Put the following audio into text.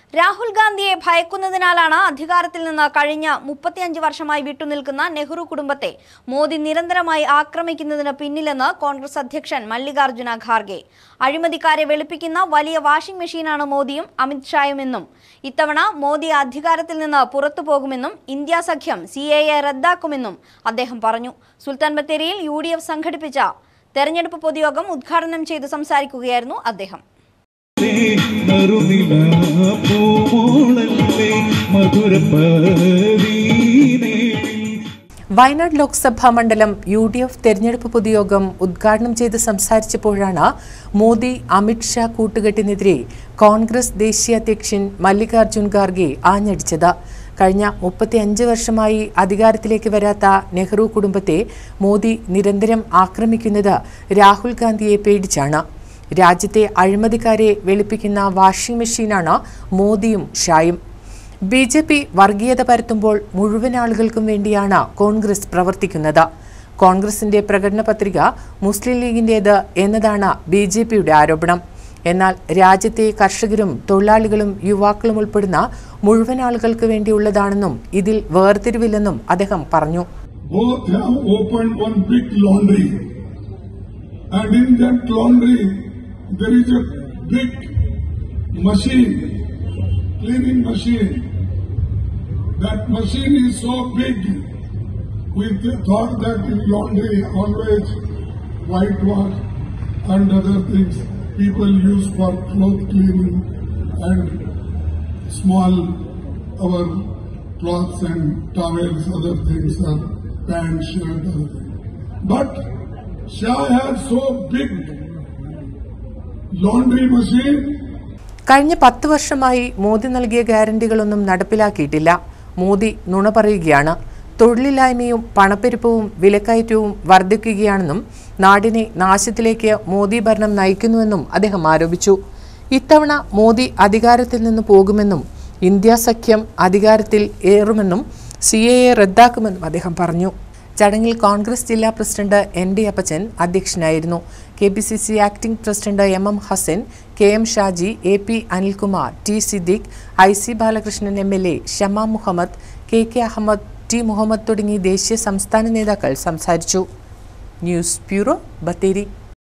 രാഹുൽ ഗാന്ധിയെ ഭയക്കുന്നതിനാലാണ് അധികാരത്തിൽ നിന്ന് കഴിഞ്ഞ 35 വർഷമായി വിട്ടുനിൽക്കുന്ന നെഹ്റു കുടുംബത്തെ മോദി നിരന്തരമായി ആക്രമിക്കുന്നതിന് പിന്നിലെന്ന് കോൺഗ്രസ് അധ്യക്ഷൻ മല്ലികാർജുന ഖാർഗെ. അഴിമതിക്കാരെ വെളുപ്പിക്കുന്ന വലിയ വാഷിംഗ് മെഷീനാണ് മോദിയും അമിത് ഷായുമെന്നും ഇത്തവണ മോദി അധികാരത്തിൽ നിന്ന് പുറത്തുപോകുമെന്നും ഇന്ത്യ സഖ്യം CAA റദ്ദാക്കുമെന്നും അദ്ദേഹം പറഞ്ഞു. സുൽത്താൻ ബത്തേരിയിൽ UDF സംഘടിപ്പിച്ച തെരഞ്ഞെടുപ്പ് പൊതുയോഗം ഉദ്ഘാടനം ചെയ്ത് സംസാരിക്കുകയായിരുന്നു അദ്ദേഹം. വയനാട് ലോക്സഭാ മണ്ഡലം UDF തെരഞ്ഞെടുപ്പ് പൊതുയോഗം ഉദ്ഘാടനം ചെയ്ത് സംസാരിച്ചപ്പോഴാണ് മോദി അമിത് ഷാ കൂട്ടുകെട്ടിനെതിരെ കോൺഗ്രസ് ദേശീയ അധ്യക്ഷൻ മല്ലികാർജുൻ ഖാർഗെ ആഞ്ഞടിച്ചത്. കഴിഞ്ഞ 35 വർഷമായി അധികാരത്തിലേക്ക് വരാത്ത നെഹ്റു കുടുംബത്തെ മോദി നിരന്തരം ആക്രമിക്കുന്നത് രാഹുൽ ഗാന്ധിയെ പേടിച്ചാണ്. രാജ്യത്തെ അഴിമതിക്കാരെ വെളുപ്പിക്കുന്ന വാഷിംഗ് മെഷീനാണ് മോദിയും ഷായും. BJP വർഗീയത പരത്തുമ്പോൾ മുഴുവൻ ആളുകൾക്കും വേണ്ടിയാണ് കോൺഗ്രസ് പ്രവർത്തിക്കുന്നത്. കോൺഗ്രസിന്റെ പ്രകടന പത്രിക മുസ്ലിം ലീഗിന്റേത് എന്നതാണ് BJPയുടെ ആരോപണം. എന്നാൽ രാജ്യത്തെ കർഷകരും തൊഴിലാളികളും യുവാക്കളും ഉൾപ്പെടുന്ന മുഴുവൻ ആളുകൾക്ക് വേണ്ടിയുള്ളതാണെന്നും ഇതിൽ വേർതിരിവില്ലെന്നും അദ്ദേഹം പറഞ്ഞു. There is a big machine, cleaning machine. That machine is so big, we thought that in laundry always whitewash and other things people use for cloth cleaning and small our cloths and towels, other things are pants, shirt, other things. But Shah has so big കഴിഞ്ഞ 10 വർഷമായി മോദി നൽകിയ ഗ്യാരണ്ടികളൊന്നും നടപ്പിലാക്കിയിട്ടില്ല. മോദി നുണ പറയുകയാണ്. തൊഴിലില്ലായ്മയും പണപ്പെരുപ്പവും വിലക്കയറ്റവും വർദ്ധിക്കുകയാണെന്നും നാടിനെ നാശത്തിലേക്ക് മോദി ഭരണം നയിക്കുന്നുവെന്നും അദ്ദേഹം ആരോപിച്ചു. ഇത്തവണ മോദി അധികാരത്തിൽ നിന്ന് പോകുമെന്നും ഇന്ത്യ സഖ്യം അധികാരത്തിൽ ഏറുമെന്നും CAA റദ്ദാക്കുമെന്നും അദ്ദേഹം പറഞ്ഞു. ചടങ്ങിൽ കോൺഗ്രസ് ജില്ലാ പ്രസിഡന്റ് ND അപ്പച്ചൻ അധ്യക്ഷനായിരുന്നു. KPCC acting president MM Hassan, KM Shaji, AP Anilkumar, T Siddique, IC Balakrishnan MLA, Shama Muhammad, KK Ahmed, T Muhammad തുടങ്ങി ദേശീയ സംസ്ഥാന നേതാക്കൾ സംസാരിച്ചു. News bureau, Bathery.